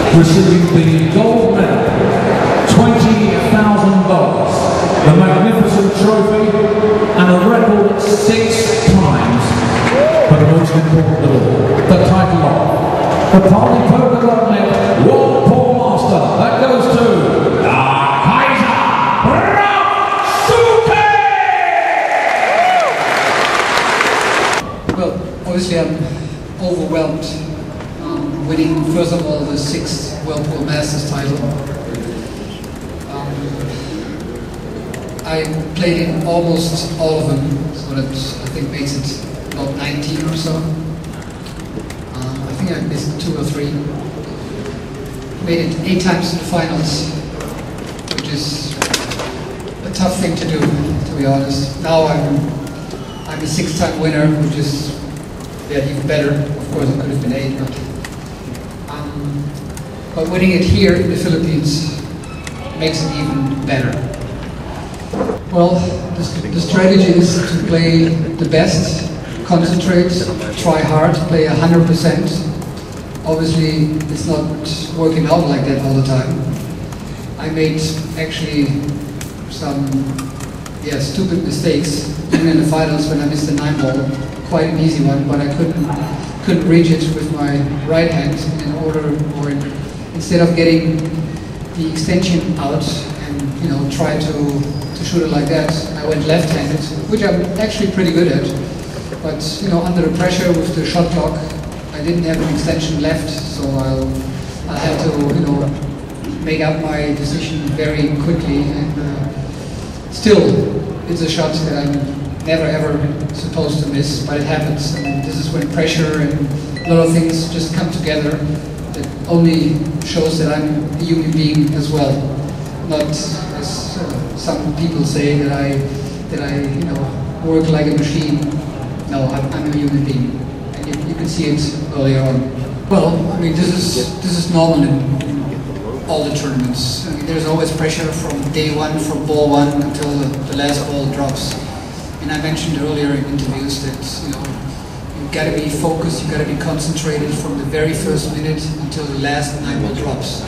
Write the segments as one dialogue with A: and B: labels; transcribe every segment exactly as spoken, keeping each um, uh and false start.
A: receiving the gold medal, twenty thousand dollars, the magnificent trophy, and a record six times, but most important of all, the title of the Party Poker Government World Pool Master. That goes to the Kaiser, Ralf Souquet!
B: Well, obviously I'm overwhelmed um, winning, first of all, the sixth World Pool Masters title. Um, I played in almost all of them, so that I think makes it about nineteen or so. Um, I think I missed two or three. Made it eight times to the finals, which is a tough thing to do, to be honest. Now I'm I'm a six-time winner, which is yeah, even better. Of course, it could have been eight, but um, but winning it here in the Philippines makes it even better. Well, the, the strategy is to play the best, concentrate, try hard, play one hundred percent. Obviously, it's not working out like that all the time. I made actually some yeah, stupid mistakes, even in the finals when I missed the nine ball. Quite an easy one, but I couldn't couldn't reach it with my right hand in order, or in, instead of getting the extension out and you know try to to shoot it like that, I went left-handed, which I'm actually pretty good at. But you know, under the pressure with the shot clock, I didn't have an extension left, so I'll I had to you know make up my decision very quickly. And uh, still, it's a shot that I'm never ever supposed to miss, but it happens. And this is when pressure and a lot of things just come together. That only shows that I'm a human being as well, not as uh, some people say that I that I you know work like a machine. No, I'm, I'm a human being, and you, you can see it earlier on. Well, I mean this is this is normal in, in all the tournaments. I mean, there's always pressure from day one, from ball one until the, the last ball drops. And I mentioned earlier in interviews that you know you've got to be focused, you've got to be concentrated from the very first minute until the last nine ball drops.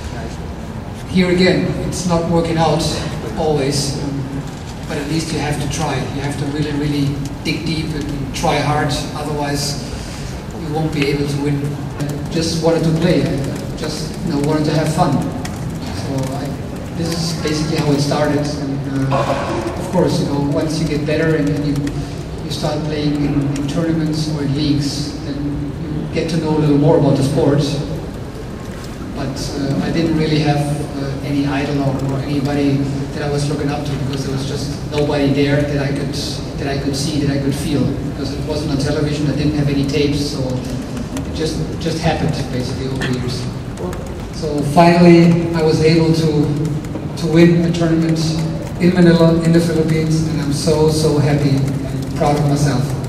B: Here again, it's not working out always, um, but at least you have to try. You have to really, really dig deep and try hard. Otherwise, you won't be able to win. I just wanted to play. I just you know wanted to have fun. So I, this is basically how it started. And, uh, Of course, you know, once you get better and, and you, you start playing in, in tournaments or in leagues, then you get to know a little more about the sport. But uh, I didn't really have uh, any idol or, or anybody that I was looking up to, because there was just nobody there that I could that I could see, that I could feel. Because it wasn't on television, I didn't have any tapes, so it just just happened basically over the years. So finally, I was able to to win a tournament in Manila, in the Philippines, and I'm so, so happy and proud of myself.